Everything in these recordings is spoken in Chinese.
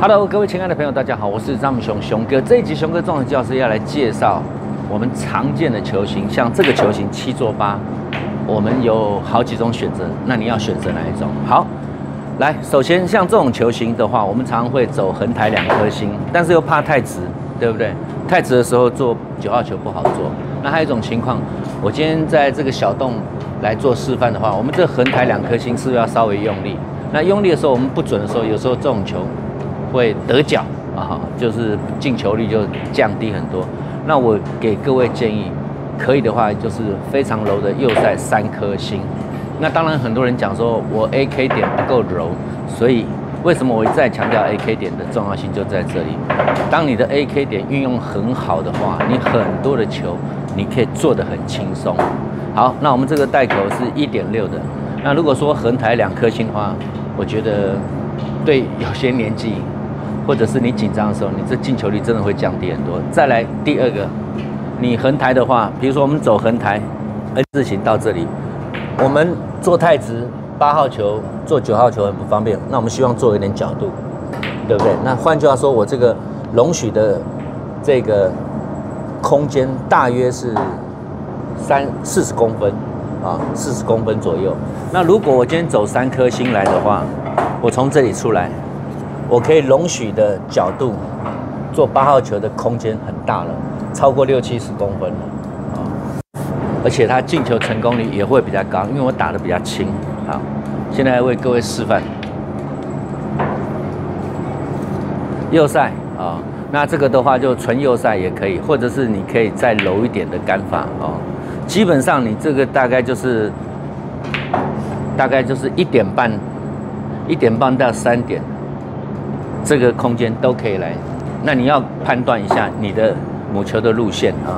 Hello， 各位亲爱的朋友，大家好，我是张姆熊熊哥。这一集熊哥综合教师要来介绍我们常见的球型，像这个球型7做8，我们有好几种选择，那你要选择哪一种？好，来，首先像这种球型的话，我们常常会走横台2颗星，但是又怕太直，对不对？太直的时候做9号球不好做。那还有一种情况，我今天在这个小洞来做示范的话，我们这横台2颗星是不是要稍微用力？那用力的时候，我们不准的时候，有时候这种球会得脚啊，就是进球率就降低很多。那我给各位建议，可以的话就是非常柔的右塞3颗星。那当然很多人讲说我 AK 点不够柔，所以为什么我一再强调 AK 点的重要性就在这里？当你的 AK 点运用很好的话，你很多的球你可以做得很轻松。好，那我们这个带口是1.6的。那如果说横台2颗星的话，我觉得对有些年纪，或者是你紧张的时候，你这进球率真的会降低很多。再来第二个，你横台的话，比如说我们走横台 N 字形到这里，我们做太直，8号球做9号球很不方便。那我们希望做一点角度，对不对？那换句话说，我这个容许的这个空间大约是40公分啊，40公分左右。那如果我今天走3颗星来的话，我从这里出来，我可以容许的角度做8号球的空间很大了，超过60-70公分了啊，而且它进球成功率也会比较高，因为我打得比较轻。好，现在为各位示范右塞啊，那这个的话就纯右塞也可以，或者是你可以再柔一点的杆法哦。基本上你这个大概就是1点半到3点。这个空间都可以来，那你要判断一下你的母球的路线啊。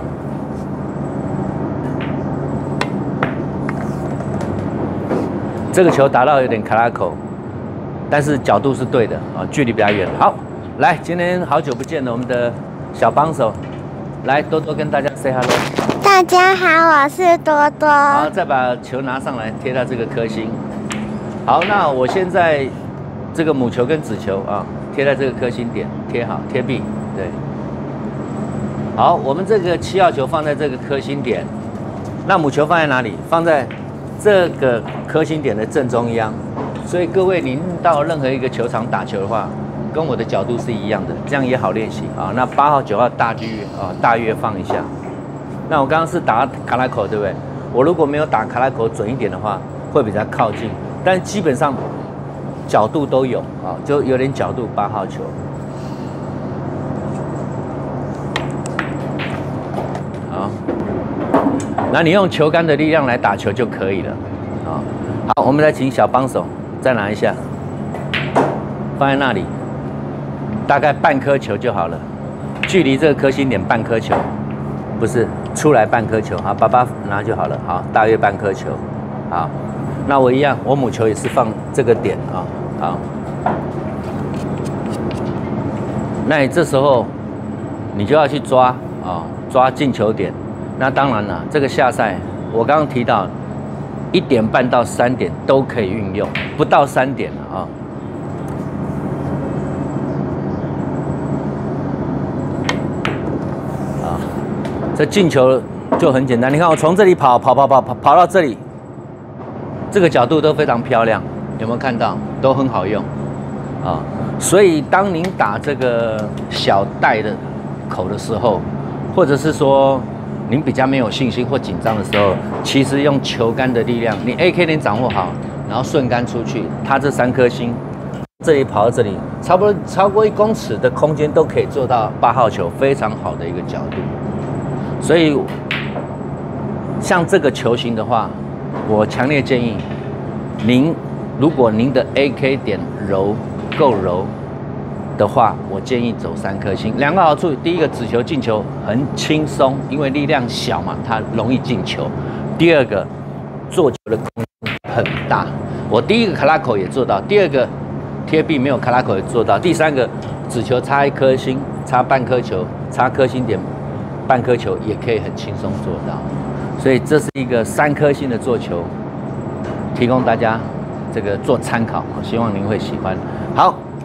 这个球打到有点卡拉口，但是角度是对的啊，距离比较远。好，来，今天好久不见了，我们的小帮手，来多多跟大家 say hello。 大家好，我是多多。 好，再把球拿上来，贴到这个颗星。好，那我现在这个母球跟子球啊。贴在这个颗星点，贴好，贴壁，对。好，我们这个7号球放在这个颗星点，那母球放在哪里？放在这个颗星点的正中央。所以各位，您到任何一个球场打球的话，跟我的角度是一样的，这样也好练习啊。那8号、9号大约放一下。那我刚刚是打卡拉口，对不对？我如果没有打卡拉口准一点的话，会比较靠近，但基本上角度都有啊，就有点角度8号球。好，那你用球杆的力量来打球就可以了啊。好，我们来请小帮手再拿一下，放在那里，大概半颗球就好了，距离这个颗星点半颗球，不是出来半颗球，好，爸爸拿就好了，好，大约半颗球，好。那我一样，我母球也是放这个点啊，好。那你这时候你就要去抓啊，抓进球点。那当然了，这个下塞我刚刚提到1点半到3点都可以运用，不到3点了啊。啊，这进球就很简单，你看我从这里跑到这里。这个角度都非常漂亮，有没有看到？都很好用啊。所以当您打这个小带的口的时候，或者是说您比较没有信心或紧张的时候，其实用球杆的力量，你 AK 点掌握好，然后顺杆出去，它这3颗星，这里跑到这里，差不多超过1公尺的空间都可以做到8号球，非常好的一个角度。所以像这个球型的话，我强烈建议如果您的 AK 点够柔的话，我建议走3颗星。2个好处，第一个子球进球很轻松，因为力量小嘛，它容易进球。第二个做球的空间很大，我第一个卡拉口也做到，第二个贴壁没有卡拉口也做到，第三个子球差1颗星，差半颗球，差颗星点半颗球也可以很轻松做到。所以这是一个3颗星的做球，提供大家这个做参考，希望您会喜欢。好，